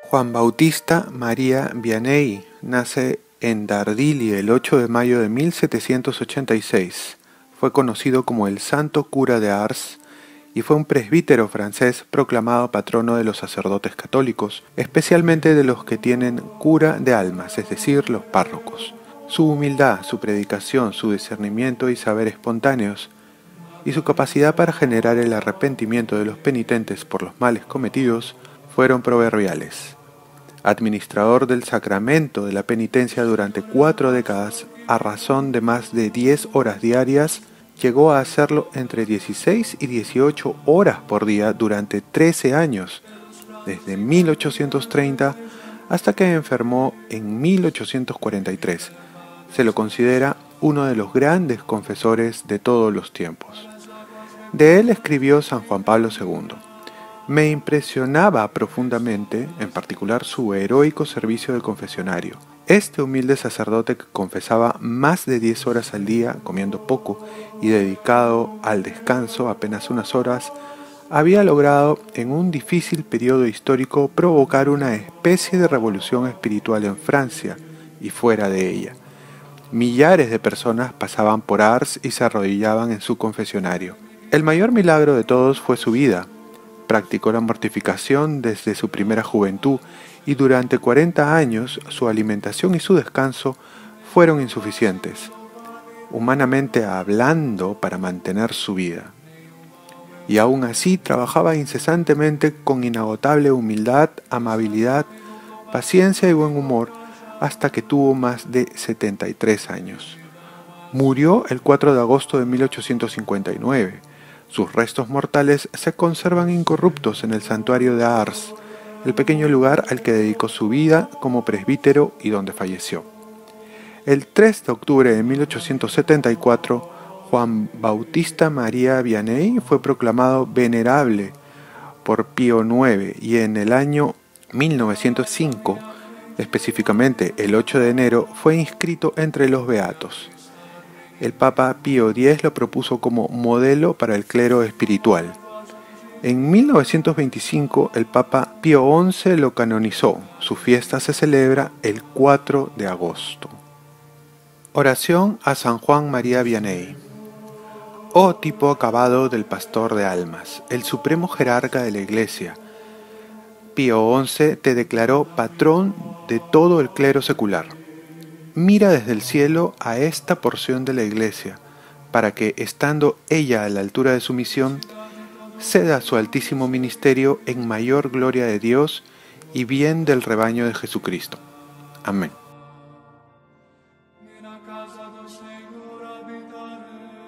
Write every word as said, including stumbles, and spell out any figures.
Juan Bautista María Vianney nace en Dardilly el ocho de mayo de mil setecientos ochenta y seis. Fue conocido como el Santo Cura de Ars y fue un presbítero francés proclamado patrono de los sacerdotes católicos, especialmente de los que tienen cura de almas, es decir, los párrocos. Su humildad, su predicación, su discernimiento y saber espontáneos, y su capacidad para generar el arrepentimiento de los penitentes por los males cometidos, fueron proverbiales. Administrador del sacramento de la penitencia durante cuatro décadas, a razón de más de diez horas diarias, llegó a hacerlo entre dieciséis y dieciocho horas por día durante trece años, desde mil ochocientos treinta hasta que enfermó en mil ochocientos cuarenta y tres. Se lo considera uno de los grandes confesores de todos los tiempos. De él escribió San Juan Pablo segundo. Me impresionaba profundamente, en particular, su heroico servicio de confesionario. Este humilde sacerdote que confesaba más de diez horas al día, comiendo poco y dedicado al descanso apenas unas horas, había logrado en un difícil periodo histórico provocar una especie de revolución espiritual en Francia y fuera de ella. Millares de personas pasaban por Ars y se arrodillaban en su confesionario. El mayor milagro de todos fue su vida. Practicó la mortificación desde su primera juventud y durante cuarenta años su alimentación y su descanso fueron insuficientes, humanamente hablando, para mantener su vida. Y aún así trabajaba incesantemente con inagotable humildad, amabilidad, paciencia y buen humor hasta que tuvo más de setenta y tres años. Murió el cuatro de agosto de mil ochocientos cincuenta y nueve. Sus restos mortales se conservan incorruptos en el santuario de Ars, el pequeño lugar al que dedicó su vida como presbítero y donde falleció. El tres de octubre de mil ochocientos setenta y cuatro, Juan Bautista María Vianney fue proclamado venerable por Pío noveno y en el año mil novecientos cinco, específicamente el ocho de enero, fue inscrito entre los beatos. El Papa Pío X lo propuso como modelo para el clero espiritual. En mil novecientos veinticinco, el Papa Pío once lo canonizó. Su fiesta se celebra el cuatro de agosto. Oración a San Juan María Vianney. Oh tipo acabado del pastor de almas, el supremo jerarca de la Iglesia, Pío once te declaró patrón de todo el clero secular. Mira desde el cielo a esta porción de la Iglesia, para que, estando ella a la altura de su misión, ceda su altísimo ministerio en mayor gloria de Dios y bien del rebaño de Jesucristo. Amén.